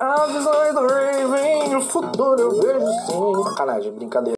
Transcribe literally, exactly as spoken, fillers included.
As visões do Raven, o futuro eu vejo sim. Sacanagem, brincadeira.